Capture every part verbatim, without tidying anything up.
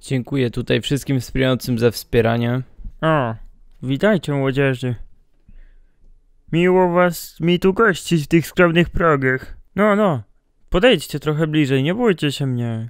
Dziękuję tutaj wszystkim wspierającym za wspieranie. O, witajcie młodzieży. Miło was mi tu gościć w tych skromnych progach. No, no, podejdźcie trochę bliżej, nie bójcie się mnie.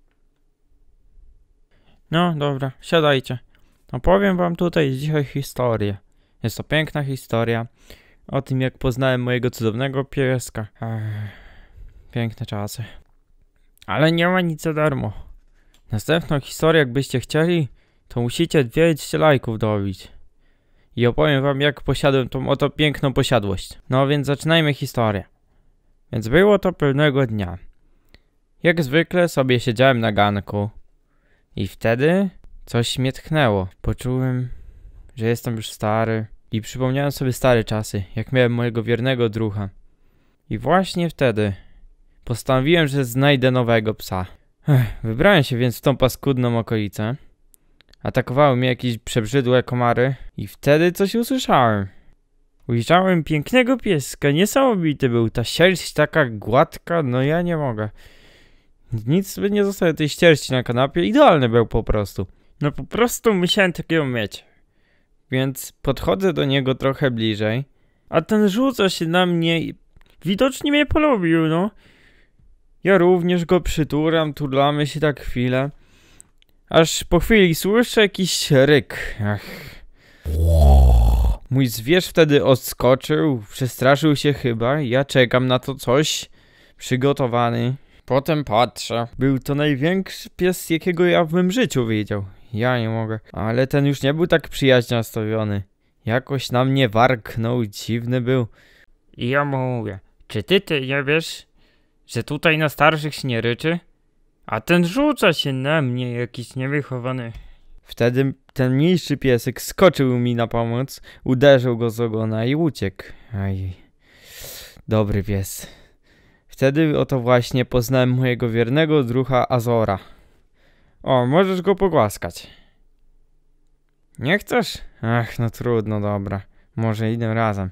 No, dobra, siadajcie. Opowiem wam tutaj dzisiaj historię. Jest to piękna historia o tym, jak poznałem mojego cudownego pieska. Ech, piękne czasy. Ale nie ma nic za darmo. Następną historię, jakbyście chcieli, to musicie dwieście lajków dobić. I opowiem wam, jak posiadłem tą oto piękną posiadłość. No więc zaczynajmy historię. Więc było to pewnego dnia. Jak zwykle sobie siedziałem na ganku. I wtedy coś mnie tknęło. Poczułem, że jestem już stary. I przypomniałem sobie stare czasy, jak miałem mojego wiernego druha. I właśnie wtedy postanowiłem, że znajdę nowego psa. Ech, wybrałem się więc w tą paskudną okolicę. Atakowały mnie jakieś przebrzydłe komary i wtedy coś usłyszałem. Ujrzałem pięknego pieska, niesamowity był, ta sierść taka gładka, no ja nie mogę. Nic by nie zostało tej ścierści na kanapie, idealny był po prostu. No po prostu musiałem takiego mieć. Więc podchodzę do niego trochę bliżej, a ten rzuca się na mnie i widocznie mnie polubił, no. Ja również go przytulam, turlamy się tak chwilę. Aż po chwili słyszę jakiś ryk. Ach. Mój zwierz wtedy odskoczył, przestraszył się chyba. Ja czekam na to coś, przygotowany. Potem patrzę. Był to największy pies, jakiego ja w mym życiu widział. Ja nie mogę. Ale ten już nie był tak przyjaźnie nastawiony. Jakoś na mnie warknął, dziwny był. I ja mu mówię, czy ty, ty nie wiesz, że tutaj na starszych się nie ryczy? A ten rzuca się na mnie, jakiś niewychowany. Wtedy ten mniejszy piesek skoczył mi na pomoc, uderzył go z ogona i uciekł. Aj, dobry pies. Wtedy oto właśnie poznałem mojego wiernego druha Azora. O, możesz go pogłaskać. Nie chcesz? Ach, no trudno, dobra. Może innym razem.